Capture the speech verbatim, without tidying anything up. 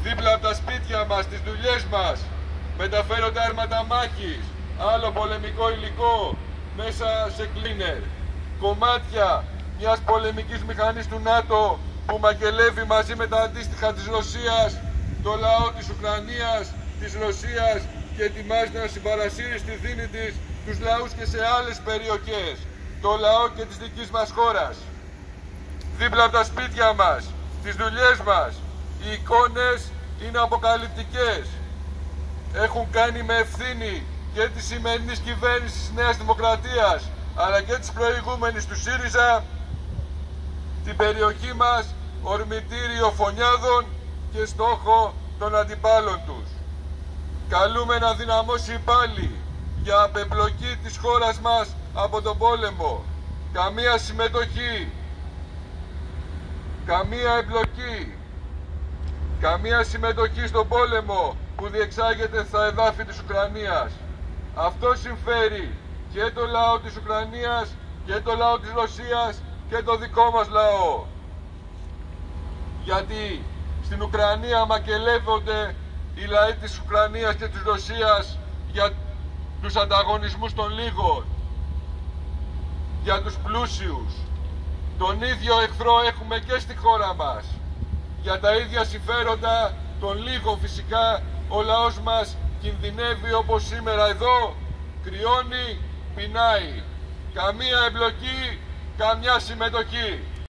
δίπλα από τα σπίτια μας, τις δουλειές μας, μεταφέρονται άρματα μάχης, άλλο πολεμικό υλικό μέσα σε κλίνερ, κομμάτια μιας πολεμικής μηχανής του ΝΑΤΟ που μακελεύει μαζί με τα αντίστοιχα της Ρωσίας το λαό της Ουκρανίας, της Ρωσίας και ετοιμάζει να συμπαρασύρει στη δίνη της τους λαούς και σε άλλες περιοχές, το λαό και της δικής μας χώρας. Δίπλα από τα σπίτια μας, τις δουλειές μας, οι εικόνες είναι αποκαλυπτικές. Έχουν κάνει με ευθύνη και της σημερινής κυβέρνησης της Νέας Δημοκρατίας αλλά και της προηγούμενης του ΣΥΡΙΖΑ την περιοχή μας ορμητήριο φωνιάδων και στόχο των αντιπάλων τους. Καλούμε να δυναμώσει πάλι για απεμπλοκή της χώρας μας από τον πόλεμο. Καμία συμμετοχή, καμία εμπλοκή, καμία συμμετοχή στον πόλεμο που διεξάγεται στα εδάφη της Ουκρανίας. Αυτό συμφέρει και το λαό της Ουκρανίας και το λαό της Ρωσίας και το δικό μας λαό. Γιατί στην Ουκρανία μακελεύονται οι λαοί της Ουκρανίας και της Ρωσίας για τους ανταγωνισμούς των λίγων, για τους πλούσιους. Τον ίδιο εχθρό έχουμε και στη χώρα μας. Για τα ίδια συμφέροντα των λίγων φυσικά ο λαός μας κινδυνεύει όπως σήμερα εδώ, κρυώνει, πεινάει. Καμία εμπλοκή, καμιά συμμετοχή.